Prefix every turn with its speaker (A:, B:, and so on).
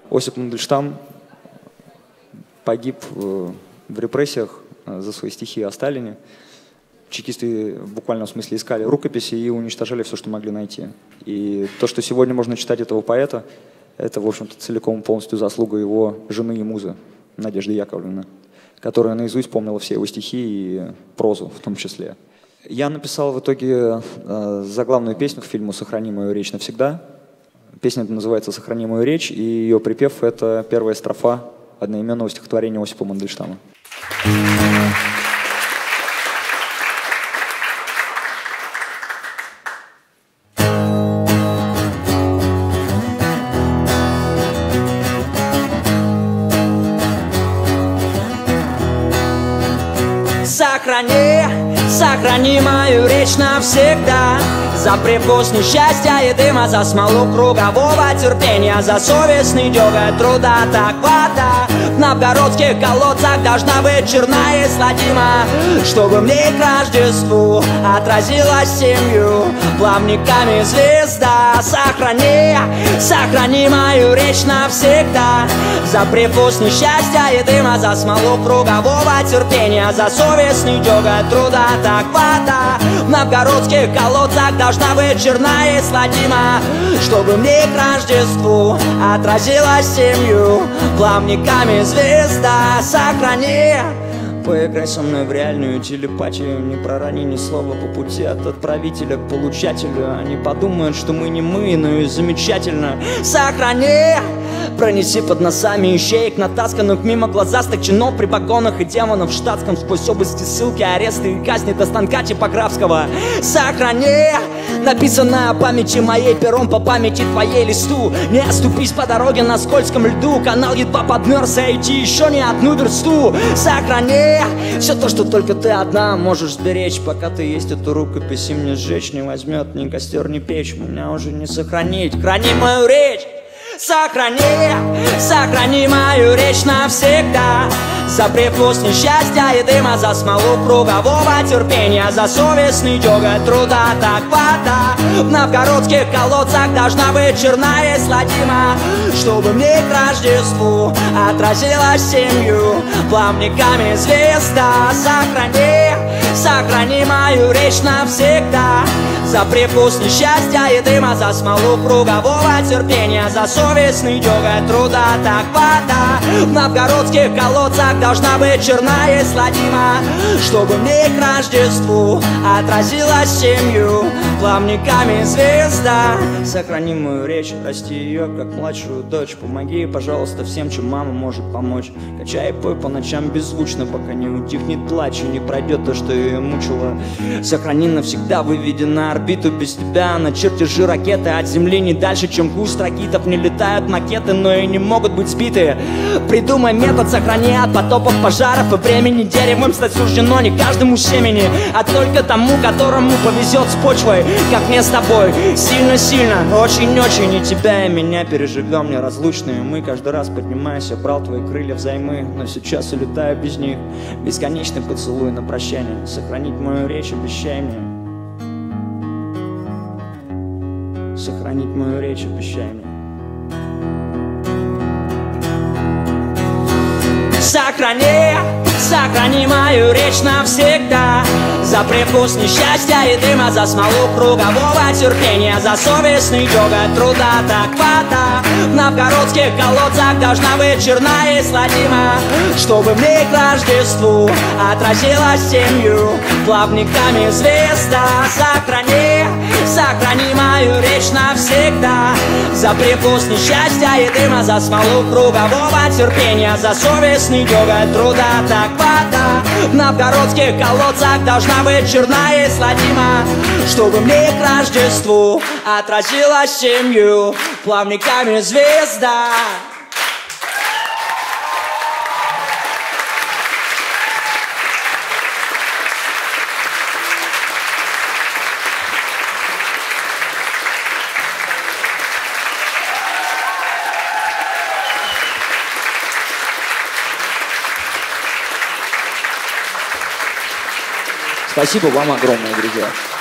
A: Осип Мандельштам погиб в репрессиях за свои стихи о Сталине. Чекисты в буквальном смысле искали рукописи и уничтожали все, что могли найти. И то, что сегодня можно читать этого поэта, это, в общем-то, целиком полностью заслуга его жены и музы, Надежды Яковлевны, которая наизусть помнила все его стихи и прозу в том числе. Я написал в итоге заглавную песню к фильму «Сохрани мою речь навсегда». Песня эта называется «Сохрани мою речь», и ее припев — это первая строфа одноименного стихотворения Осипа Мандельштама.
B: Сохрани мою речь навсегда. За привкус несчастья и дыма, за смолу кругового терпения, за совестный дёготь труда. Так вода в новгородских колодцах должна быть черна и сладима, чтобы мне к Рождеству отразилась семью плавниками звезда. Сохрани мою речь навсегда. За привкус несчастья и дыма, за смолу кругового терпения, за совестный дёготь труда. Так вода в новгородских колодцах должна быть черна и сладима, чтобы мне к Рождеству отразилась семью плавниками звезда. Сохрани. Поиграй со мной в реальную телепатию, не пророни ни слова по пути от отправителя к получателю. Они подумают, что мы не мы, но и замечательно. Сохрани. Пронеси под носами ищеек, натасканных мимо глазастых чинов при погонах и демонов в штатском, сквозь области ссылки, аресты и казни до станка типографского. Сохрани написанное памяти моей пером по памяти твоей листу. Не оступись по дороге на скользком льду, канал едва подмерз, идти еще не одну версту. Сохрани все то, что только ты одна можешь сберечь, пока ты есть эту рукопись, и мне сжечь не возьмет ни костер, ни печь. Меня уже не сохранить. Храни мою речь. Сохрани мою речь навсегда. За привкус несчастья и дыма, за смолу кругового терпения, за совестный дёготь труда. Так вода в новгородских колодцах должна быть черна и сладима, чтобы мне к Рождеству отразилась семью плавниками звезда. Сохрани мою речь навсегда. За привкус несчастья и дыма, за смолу кругового терпения, за совестный дёготь труда. Так вода в новгородских колодцах должна быть черна и сладима, чтобы мне к Рождеству отразилась семью плавниками звезда. Сохрани мою речь, расти ее как младшую дочь. Помоги, пожалуйста, всем, чем мама может помочь. Качай и пой по ночам беззвучно, пока не утихнет плач и не пройдет то, что ее мучило. Сохрани навсегда, выведи на орбиту без тебя на чертежи ракеты от земли не дальше, чем куст ракетов. Не летают макеты, но и не могут быть сбиты. Придумай метод, сохрани от потопов, пожаров и времени. Деревом стать суждено не каждому семени, а только тому, которому повезет с почвой, как мне с тобой. Сильно-сильно, очень-очень, и тебя и меня переживем неразлучные. Мы каждый раз поднимаясь, я брал твои крылья взаймы, но сейчас улетаю без них. Бесконечный поцелуй на прощание. Сохранить мою речь обещай мне. Сохранить мою речь обещай мне. Сохрани мою речь навсегда. За привкус несчастья и дыма, за смолу кругового терпения, за совестный дёготь труда. Так вода в новгородских колодцах должна быть черна и сладима, чтобы мне к Рождеству отразилась семью плавниками звезда. Сохрани мою речь навсегда. За привкус несчастья и дыма, за смолу кругового терпения, за совестный дёготь труда. Так вода в новгородских колодцах должна быть черна и сладима, чтобы мне к Рождеству отразилась семью плавниками звезда.
A: Спасибо вам огромное, друзья.